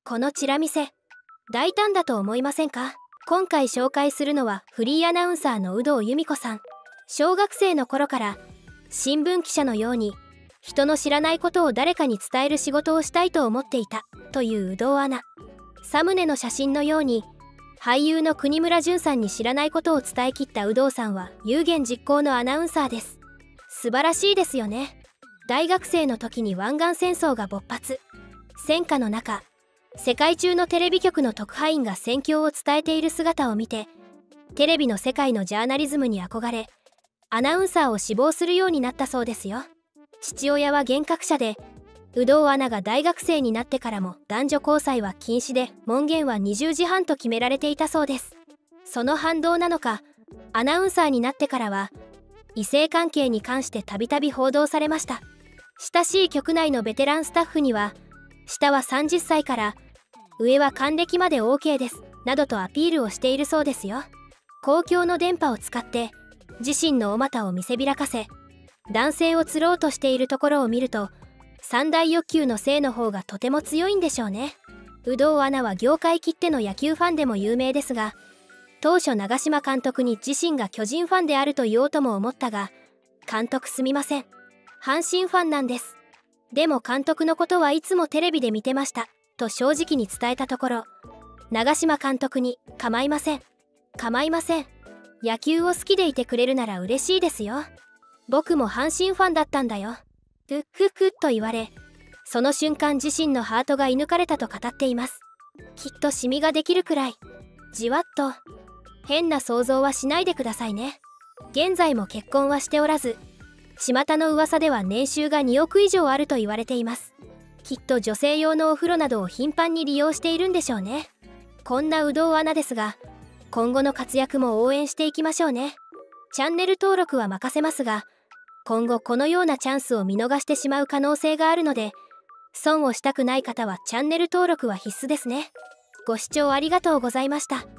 このチラ見せ、大胆だと思いませんか？今回紹介するのはフリーアナウンサーの有働由美子さん。小学生の頃から新聞記者のように人の知らないことを誰かに伝える仕事をしたいと思っていたという有働アナ。サムネの写真のように俳優の国村淳さんに知らないことを伝えきった有働さんは有言実行のアナウンサーです。素晴らしいですよね。大学生の時に湾岸戦争が勃発。戦火の中、世界中のテレビ局の特派員が戦況を伝えている姿を見て、テレビの世界のジャーナリズムに憧れ、アナウンサーを志望するようになったそうですよ。父親は幻覚者で、有働アナが大学生になってからも男女交際は禁止で、門限は20時半と決められていたそうです。その反動なのか、アナウンサーになってからは異性関係に関してたびたび報道されました。親しい局内のベテランスタッフには、下は30歳から上は還暦まで OK ですなどとアピールをしているそうですよ。公共の電波を使って自身のお股を見せびらかせ、男性を釣ろうとしているところを見ると、三大欲求の性の方がとても強いんでしょうね。有働アナは業界きっての野球ファンでも有名ですが、当初長嶋監督に自身が巨人ファンであると言おうとも思ったが、監督すみません、阪神ファンなんです。でも監督のことはいつもテレビで見てましたと正直に伝えたところ、長嶋監督に構いません、構いません、野球を好きでいてくれるなら嬉しいですよ、僕も阪神ファンだったんだよ、ふっふっふっと言われ、その瞬間自身のハートが射抜かれたと語っています。きっとシミができるくらいじわっと。変な想像はしないでくださいね。現在も結婚はしておらず、巷の噂では年収が2億以上あると言われています。きっと女性用のお風呂などを頻繁に利用しているんでしょうね。こんな有働アナですが、今後の活躍も応援していきましょうね。チャンネル登録は任せますが、今後このようなチャンスを見逃してしまう可能性があるので、損をしたくない方はチャンネル登録は必須ですね。ご視聴ありがとうございました。